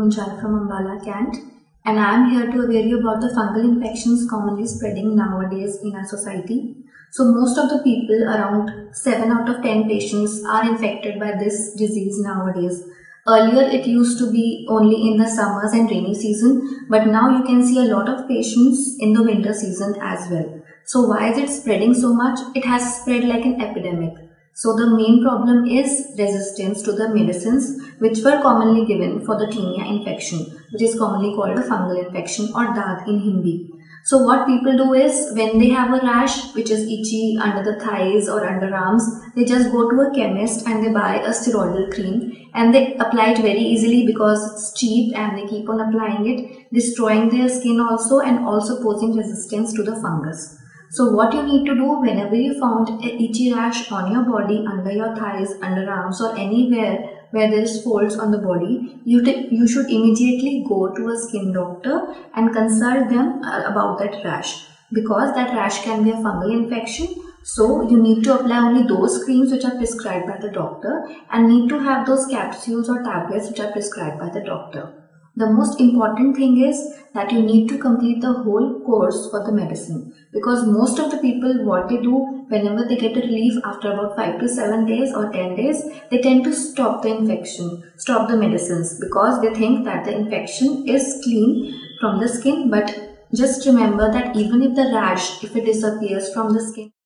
Gunjal from Ambala, Kent, and I am here to aware you about the fungal infections commonly spreading nowadays in our society. So most of the people, around 7 out of 10 patients, are infected by this disease nowadays. Earlier it used to be only in the summers and rainy season, but now you can see a lot of patients in the winter season as well. So why is it spreading so much? It has spread like an epidemic. So the main problem is resistance to the medicines which were commonly given for the tinea infection, which is commonly called a fungal infection or Dagh in Hindi. So what people do is, when they have a rash which is itchy under the thighs or underarms, they just go to a chemist and they buy a steroidal cream and they apply it very easily because it's cheap, and they keep on applying it, destroying their skin also and also posing resistance to the fungus. So what you need to do whenever you found an itchy rash on your body, under your thighs, underarms or anywhere where there is folds on the body, you should immediately go to a skin doctor and consult them about that rash, because that rash can be a fungal infection. So you need to apply only those creams which are prescribed by the doctor and need to have those capsules or tablets which are prescribed by the doctor. The most important thing is that you need to complete the whole course for the medicine, because most of the people, what they do whenever they get a relief after about 5 to 7 days or 10 days, they tend to stop the infection, stop the medicines, because they think that the infection is clean from the skin. But just remember that even if the rash, if it disappears from the skin,